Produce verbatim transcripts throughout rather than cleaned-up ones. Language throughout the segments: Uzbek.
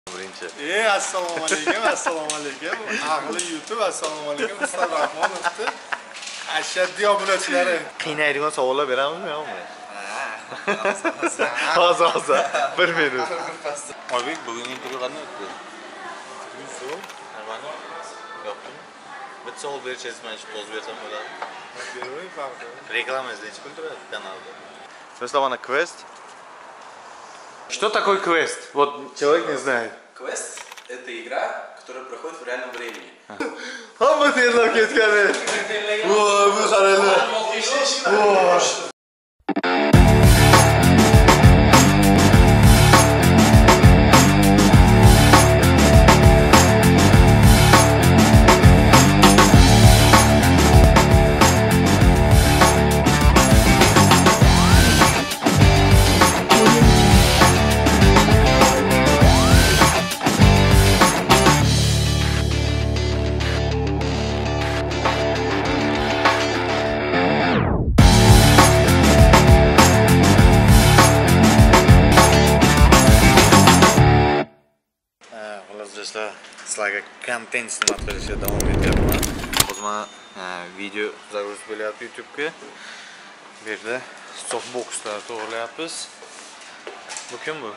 birinchi. Ey, assalomu alaykum, assalomu alaykum. Aqli YouTube, assalomu alaykum. Ustoz Rahmonovni ashaddiy obunachilari. Qiynaydigan savollar beramizmi, yo'qmi? Ha. Hozir hozir bir minut. Oybek bugun intervyu qanday o'tdi? Intervyu Nima? Yo'qmi? Bitta savol bersangiz, men shu poz bersam bo'ladi. Beravering farqi. Reklamangizni necha pul turadi kanalda? Do'stlar, квест. Что такое квест? Вот человек не знает. Квест – это игра, которая проходит в реальном времени. Hamma terlab ketgani. Voy, bu qaranglar. Voy. Sizlarga kontent xizmat qilishga davom etyapman. Hozir mana video загрузка bo'lyapti YouTube'ga. Bu yerda softboxlar to'g'rilayapmiz. Bu kim bu?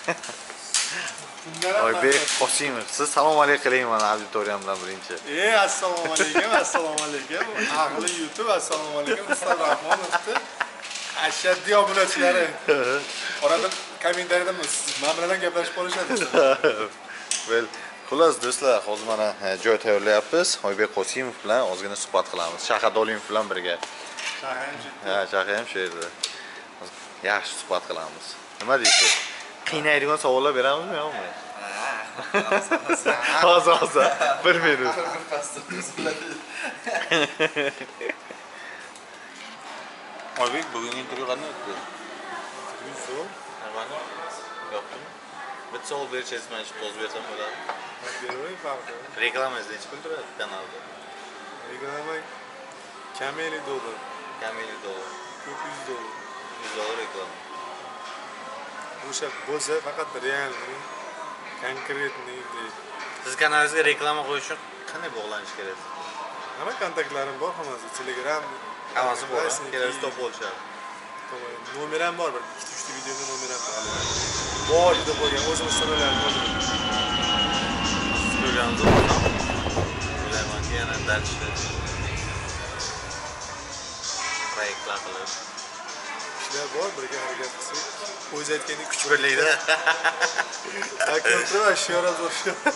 Oybek Qosimov. Siz salom alaykum qiling mana auditoriyamdan birinchi. Ey, assalomu alaykum, assalomu alaykum. Aqli YouTube, assalomu alaykum. Ustoz Rahmonovni ashaddiy obunachilari. Orada kommentariyada men bilan gaplashib qolishadi. Well, xullas do'stlar, hozir mana joy tayyorlayapmiz. Oybek Qosimov bilan ozgina suhbat qilamiz. Shahar Dolimov bilan birga. Shahar ham shu. Ha, shahar ham shu yerda. Yaxshi suhbat qilamiz. Nima deysiz? Qiynaydigan savollar beramizmi, yo'qmi? Hozir hozir bir minut. Oybek bugun intervyu qanday o'tdi? Intervyu Nima? Yo'qmi? Bitta savol bersangiz, men shu poz bersam bo'ladi. Beravering farqi. Reklamangizni necha pul turadi kanalda? Reklama kam ellik dollar, Kam ellik dollar. ko'p yuz dollar. yuz dollar reklama. O'sha bo'lsa faqat real, konkretniy. Siz kanalingizga reklama qo'yish uchun qanday bog'lanish kerak? Hamma kontaktlarim bor, hammasi Telegram, Hammasi bor. Kelasizda bo'lishadi. Nomer ham bor, bir ikki uch ta videoda nomer ham bor. Bor deb qo'ygan, o'zimiz so'ralarni o'zimiz. Ko'rgansiz bo'lsam, bilamanki yana dalchi proyektlar qilib ishlar bor, birga harakat qilsak, o'z aytgandek kuch birlikda. Takliflar va shiora zo'r.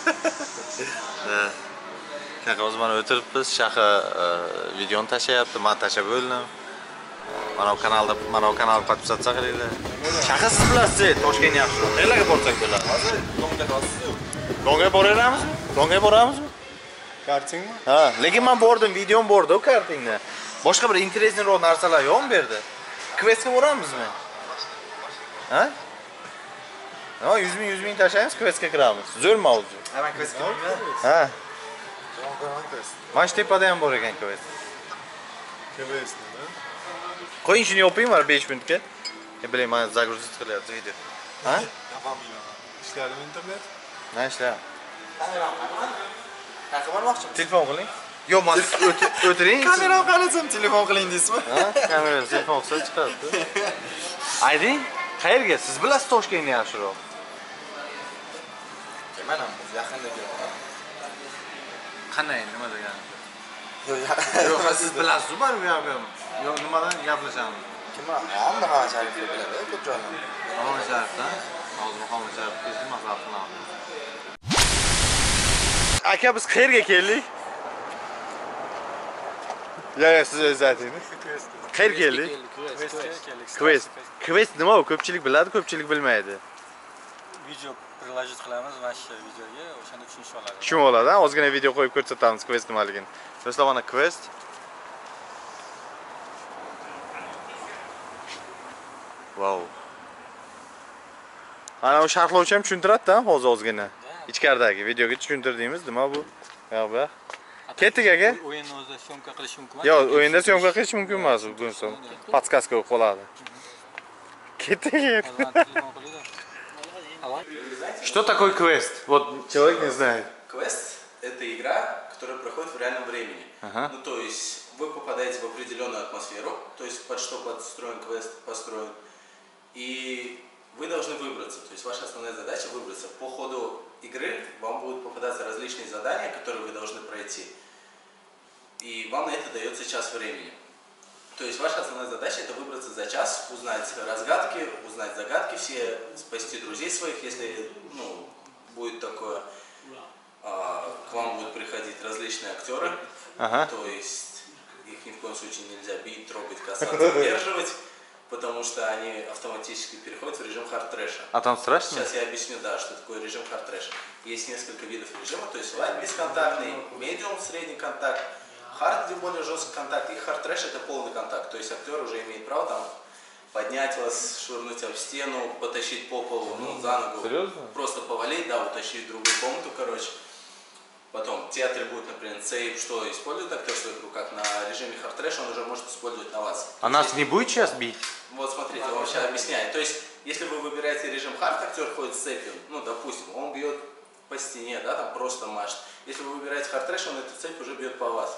Shaka o'zi mana o'tiribmiz, Shaka videoni tashlayapti, men tashlab bo'ldim. Mana bu kanalda, mana bu kanalga podpisatsiya qilinglar. Shaka siz bilasiz, Toshkent yaxshi. Qayerga borsak bo'ladi? Hozir Donga borasizmi? Donga boramizmi? Donga boramizmi? Kartingmi? Ha, lekin men bordim, videom bordi-ku kartingda. Boshqa bir interesnayroq narsalar yo'qmi bu yerda? Questga boramizmi? Ha? Ha, yuz ming yuz ming tashlaymiz, questga kiramiz. Zo'r mavzu. Ha, ben questga kirdim. Ha. Quest. Mana shu tepada ham bor ekan quest. Questni. Qo'ying shuni yoping mana besh minutga. Men bilaman, men загрузить qilyapti video. Ha? Ishlarimi internet? Na ishlar. Taqabarmoqchi. Telefon qiling. Yo'q, men o'tiring. Kamera qalasam telefon qiling deysizmi? Ha, kamera telefon qilsa chiqadi. Ayding, qayerga? Siz bilasiz Toshkentni yaxshiroq. Men ham yaqinda keldim. Qanday, nima degani? Yo'q, Yo'q, siz bilasiz-ku men bu yerga. Yo'q, nimadan gaplashamiz? kim ham hamma sharifni biladi, ko'p joylarni. Hamma sharifdan. Hozir hamma sharifga kelib maslahat qilamiz. Aka, biz qayerga keldik? Ya, ya, siz o'zingiz ayting. Qayerga keldik? Quest. Quest nima u? Ko'pchilik biladi, ko'pchilik bilmaydi. Video приложить qilamiz mana shu videoga, o'shanda tushunib oladi. Tushunib oladi, ozgina video qo'yib ko'rsatamiz Quest nimaligini. Do'stlar, mana Quest. Wow. Ana o sharhlovchi ham tushuntiradi-da, hozir ozgina. Ichkaridagi videoga tushuntirdingiz, nima bu? Yo'q, bu. Ketdik aka. O'yinni o'zida syomka qilish mumkin. Yo'q, o'yinda syomka qilish mumkin emas, bugun so'ng. Podskaska bo'lib qoladi. Ketdik. Что такое квест? Вот человек не знает. Квест – это игра, которая проходит в реальном времени. Ага. Ну, то есть вы попадаете в определенную атмосферу, то есть под что подстроен квест, построен, и вы должны выбраться. То есть ваша основная задача выбраться. По ходу игры вам будут попадаться различные задания, которые вы должны пройти, и вам на это дается час времени. То есть ваша основная задача это выбраться за час, узнать разгадки, узнать загадки все, спасти друзей своих, если ну, будет такое. А, к вам будут приходить различные актеры, Ага. то есть их ни в коем случае нельзя бить, трогать, касаться, удерживать, потому что они автоматически переходят в режим хард-трэша. А там страшно? Сейчас я объясню, да, что такое режим хард-трэш. Есть несколько видов режима, то есть лайт бесконтактный, медиум, средний контакт, хард, где более жесткий контакт, и хард-трэш это полный контакт, то есть актер уже имеет право там поднять вас, швырнуть об стену, потащить по полу, ну, за ногу. Серьезно? Просто повалить, да, утащить в другую комнату, короче. Потом, те атрибуты, например, сейв, что использует актер в своих руках, на режиме хард-трэш он уже может использовать на вас. А нас не будет сейчас бить? Вот смотрите, я вам сейчас объясняю. То есть, если вы выбираете режим хард, актер ходит с цепью, ну, допустим, он бьет по стене, да, там просто машет. Если вы выбираете хард-трэш, он эту цепь уже бьет по вас.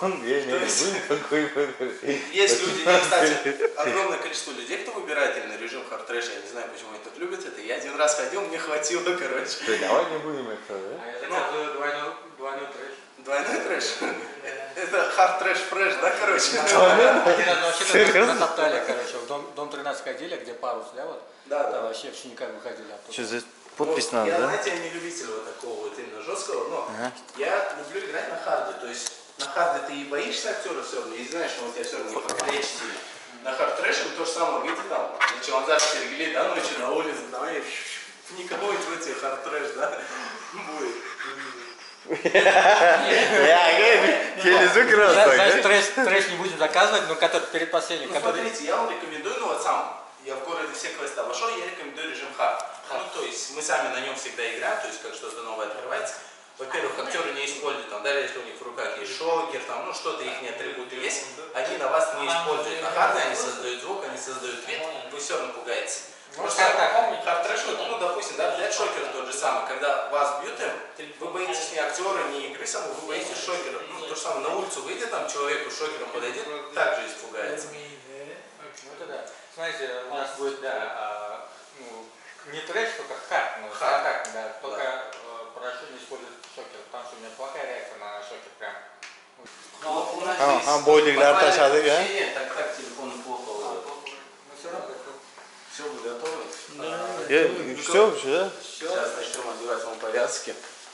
Есть люди, и, кстати, огромное количество людей, кто выбирает именно режим хард-трэша, я не знаю, почему они так любят это. Я один раз ходил, мне хватило, короче. Давай не будем это, да? Это двойной, двойной трэш. Двойной трэш? Это хард-трэш-фрэш, да, короче? Один раз вообще натоптали, короче, в дом, дом тринадцать ходили, где парус, да, вот? Да, да. Там вообще в шинниках выходили оттуда. Что, здесь подпись Вот, надо, я, да? знаете, я не любитель вот такого вот именно жесткого, но Ага. я люблю играть на харде. То есть на харде ты и боишься актера все равно, и знаешь, что он тебя все равно не покалечит сильно. На хард-трэше то же самое, видите, там, на Чаланзар Сергели, да, ночью на улице, там, и никого не в эти хард-трэш, да, будет. Я телезвук раз так, Значит, да? трэш, трэш не будем заказывать, но который перед последним, Ну, который... смотрите, я вам рекомендую, ну вот сам, я в городе все квесты обошел, я рекомендую режим хард. Ну, то есть мы сами на нем всегда играем, то есть как что-то новое открывается. Во-первых, актеры не используют, там, даже если у них в руках есть шокер, там, ну что-то их атрибуты есть, они на вас не используют. На харде они создают звук, они создают вид, вы все равно пугаетесь. Просто хард-трэш, ну, допустим, да, взять шокер тот же самый, когда вас бьют им, вы боитесь не актера, не игры самой, вы боитесь шокера. Ну, то же самое, на улицу выйдет, там, человеку шокером подойдет, также испугается. Ну, это да. Смотрите, у нас будет, да, а, ну, не трэш, только хард, ну, Хард. так, да, только э, прошу не использовать шокер, потому что у меня плохая реакция на шокер прям. Ну, у нас А, есть а, бойликлар буквально ташладык, а? включение, Так, так, телефон плохо ловит. Ну, все равно, Все, вы готовы? Все вообще, да? Сейчас начнем одевать вам повязки.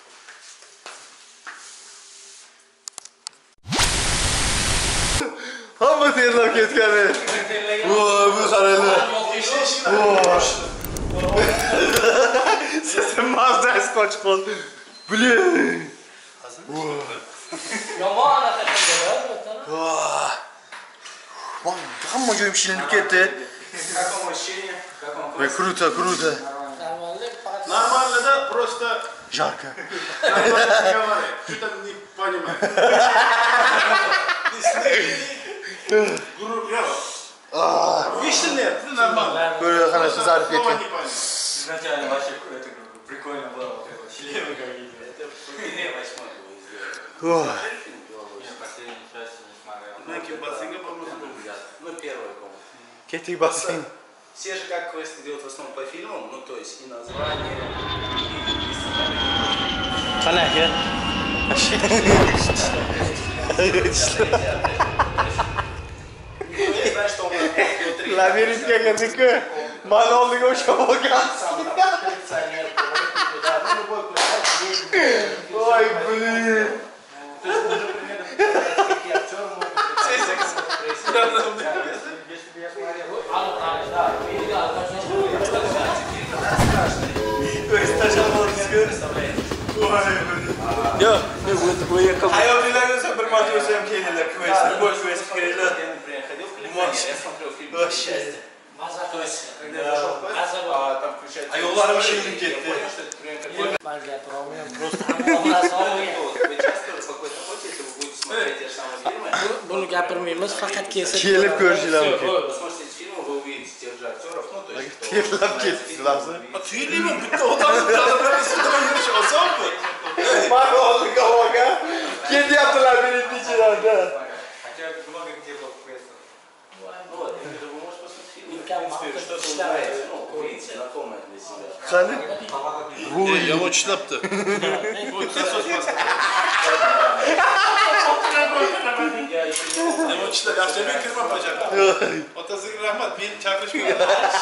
Hamma tillab ketgani. Voy, bu qaranglar. Sesim mazasi qochib qoldi. Blin. Yomon anaqa qildilar. Voy, hamma joyim shilinib ketdi. Как вам ощущение? Как вам Voy, круто, круто. Normallik faqat Нормально, да? Просто Жарко. нормально говорит. Что-то не понимаю. Группа. Вишни нет, ну нормально. Böyle kanası zarf Слова etti. не понял. изначально вообще это прикольно было, вот это, шлемы какие-то. Это в игре восьмой было сделано. Ой. Смотрели фильм «Беловодье»? Я последнюю часть не смотрел. Знаки бассейна, по-моему. Ну, первая, по-моему. Кетик basın. Все же как квесты делают в основном по фильмам, ну, то есть и название, и сценарий. Kana ya. Никто не знает, что у нас будет три. Labirintga kirdik-ku. Mana oldiga o'sha bo'lgan. Сам там коллекционер, да, ну, любой персонаж. Voy, blin. То есть уже примерно представляете, какие актеры могут быть. Если бы я смотрел, aniqlanish, да, videoga Yo, bu yerga Hayotlarida bir marta o'zi ham keldilar, quest, любой quest keldilar. Я, например, ходил в коллекционер, я смотрел фильм Вообще. maza То есть, qilishdi. когда я зашел в квест, а там включается... А yo'llarim история, shilinib я ketdi. понял, что это примерно как Man gapirolmayman, просто hamma olgan. вы часто в какой-то охоте, если вы будете смотреть те же самые фильмы, Buni gapirmaymiz, faqat kelsa. kelib ko'rishinglar mumkin. вы смотрите эти фильмы, вы увидите тех же актеров, ну, то есть, кто Yetlab ketdingizlarmi? Tuyulaymi? Bitta odamning jonidan ustida yurish osonmi? Mana hozirgi havoga ketyaptilar birinchi ichlarida. Хотя много где был квест. Вот, я говорю, вы можете посмотреть, в Никак принципе, мало что-то читаю. узнаете, ну, увидите, знакомое для себя. Qani? Yomon ishlabdi. Voy, qasos bosdi. Я еще не могу. Yomon ishlab, yaxshi men kirmab qo'yacak. Otasiga rahmat, meni chaqirishmadi.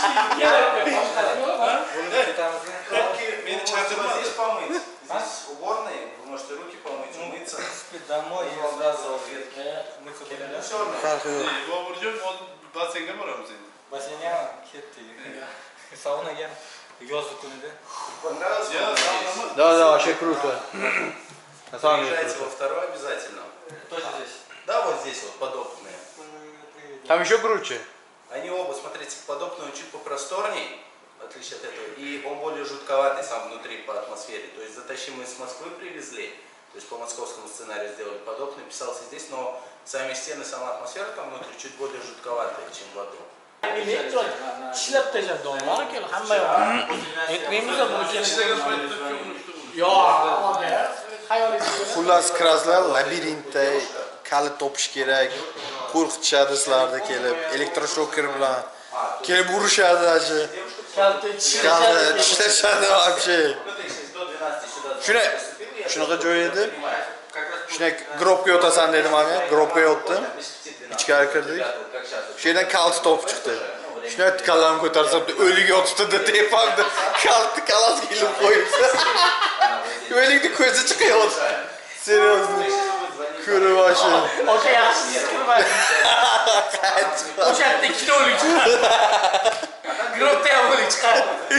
Meni Здесь chaqirmadi. помыть. Здесь уборные, вы можете руки помыть, умыться. Домой и сразу мы Все равно. Boburjon, hozir basseynga boramiz endi. Бассейня ketdik. Saunaga yozgi kunida. Понравилось Я вам здесь? sağlamaz. Да, да, вообще круто. На самом деле Приезжайте круто. во второй обязательно. Тоже здесь. Да, вот здесь вот подопытные. Там еще круче. Они оба, смотрите, подопытные чуть попросторней, в отличие от этого, и он более жутковатый сам внутри по атмосфере. То есть затащим мы из Москвы привезли, то есть по московскому сценарию сделали подопытный, писался здесь, но сами стены, сама атмосфера там внутри чуть более жутковатая, чем в аду. Elektro ishlab tashlab donlar kel hamma yoq. Yetmaymiz buni kelib. Yo'q, xayolingiz. Xullas kraslar labirintda kalit topish kerak. Qo'rqitishadi sizlarni kelib, elektroshoker bilan kelib urishadi ashi. Kalta Kalni tishlashadi вообще. Ну, то есть до двенадцати сюда Shuna shunaqa joy edi. Shuna grobga yotasan dedim men. Grobga yotdim. Ichkari kirdik. Shu yerdan kalt topib chiqdi. Shuna kallamni ko'tarsam o'lik yotibdi tepamda. Kaltni kalasiga ilib qo'yibdi. O'likni ko'zi chiqyapti. Серьезно. Ko'rib ashi. O'sha yaxshi kirmadi. O'sha yerda ikkita o'lik chiqadi. Grobda ham o'lik chiqadi.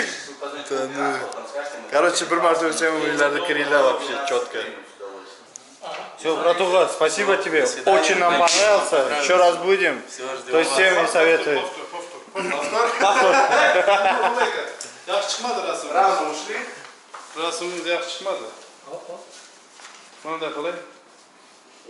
Короче, bir marta o'lsam o'yinlarda kiringlar вообще четко. Все, братуха, спасибо тебе. Очень нам понравился. Еще раз будем. То есть всем не советую. Yaxshi chiqmadi rasm. Рано ушли. Rasmimiz yaxshi chiqmadi. Mana qilay.